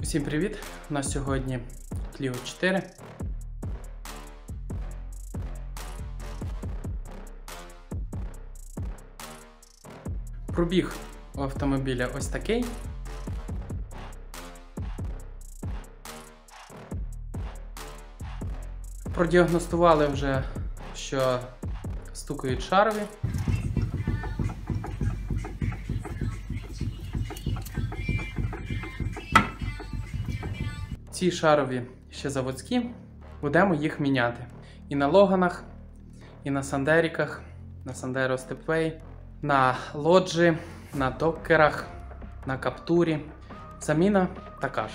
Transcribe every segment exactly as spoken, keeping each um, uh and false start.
Усім привіт! У нас сьогодні Кліо чотири. Пробіг у автомобіля ось такий. Продіагностували вже, що стукають шарові. Ці шарові ще заводські, будемо їх міняти. І на Логанах, і на Сандеріках, на Sandero Stepway, на Лоджі, на Докерах, на Каптурі. Заміна така ж.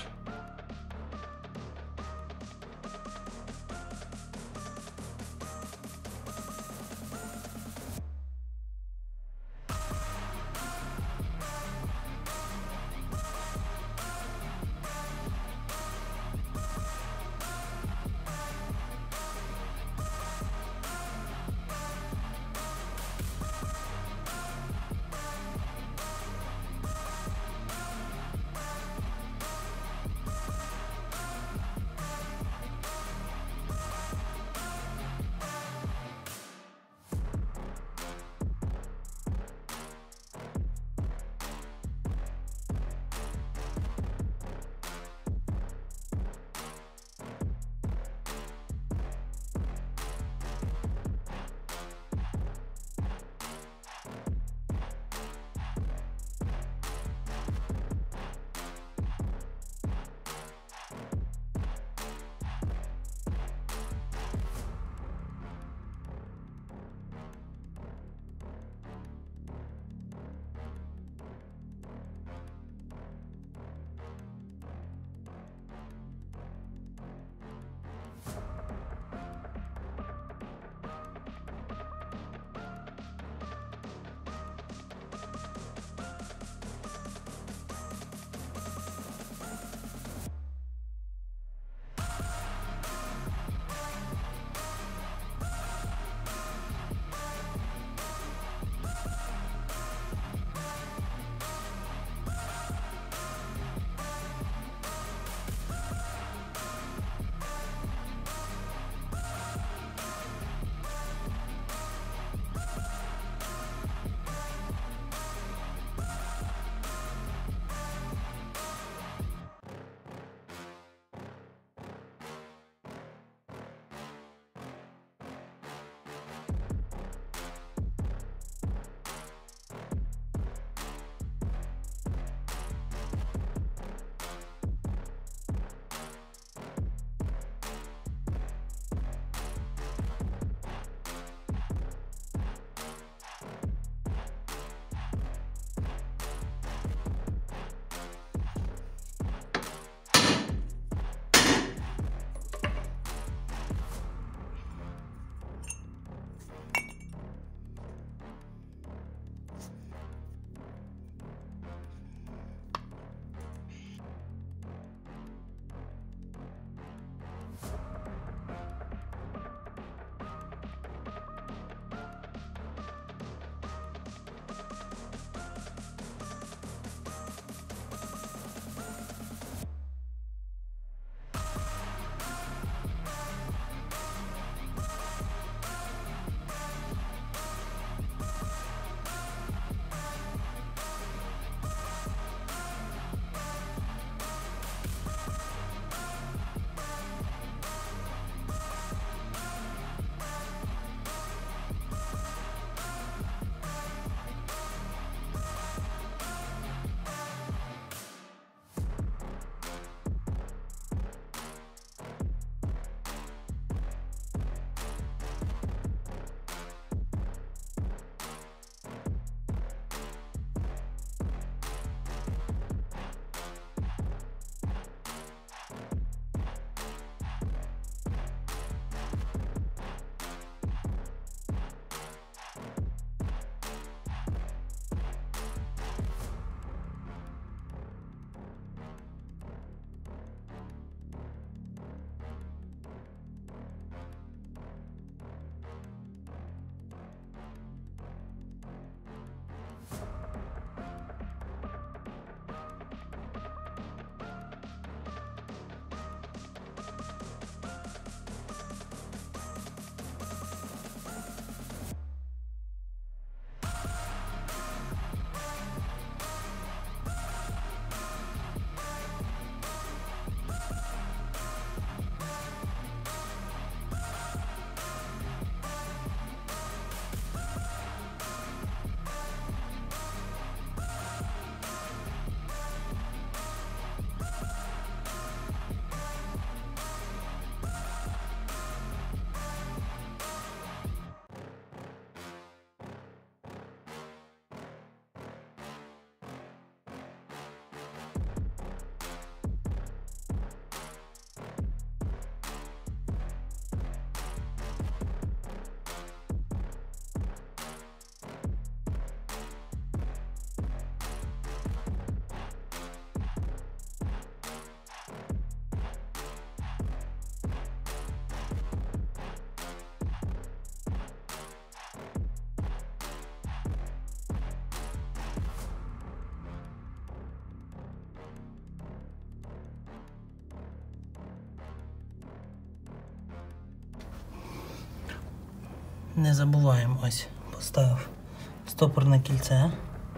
не забуваємо, ось поставив стопорне кільце.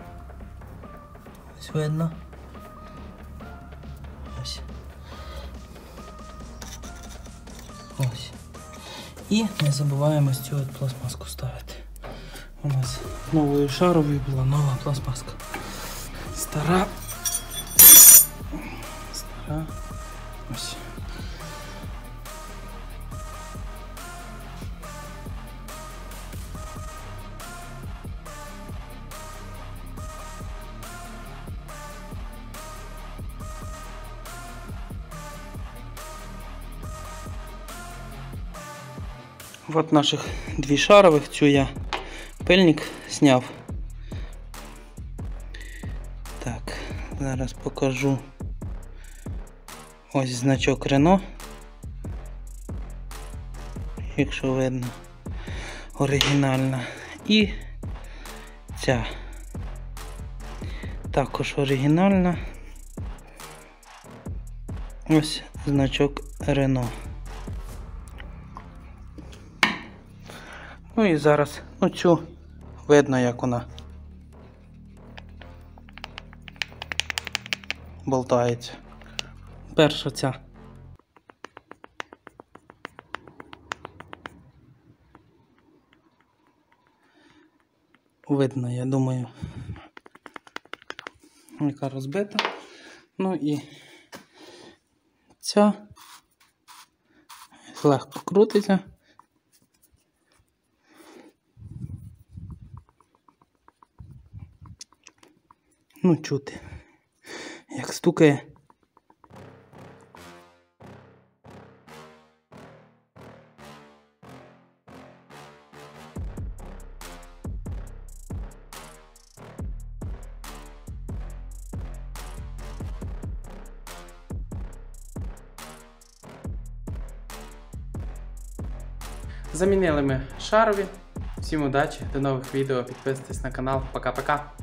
Ось видно. Ось. Ось. І не забуваємо ось цю от пластмаску ставити. У нас новою шаровою була нова пластмаска. Стара. Стара. Ось. Вот наших дві шарових, цю я пильник зняв. Так, зараз покажу. Ось значок Renault. Якщо видно, оригінальна. І ця також оригінальна. Ось значок Renault. Ну і зараз, ну цю видно, як вона болтається. Перша ця. Видно, я думаю, яка розбита. Ну і ця легко крутиться. Ну, чути, як стукає. Замінили ми шарові. Всім удачі, до нових відео, підписуйтесь на канал. Пока-пока.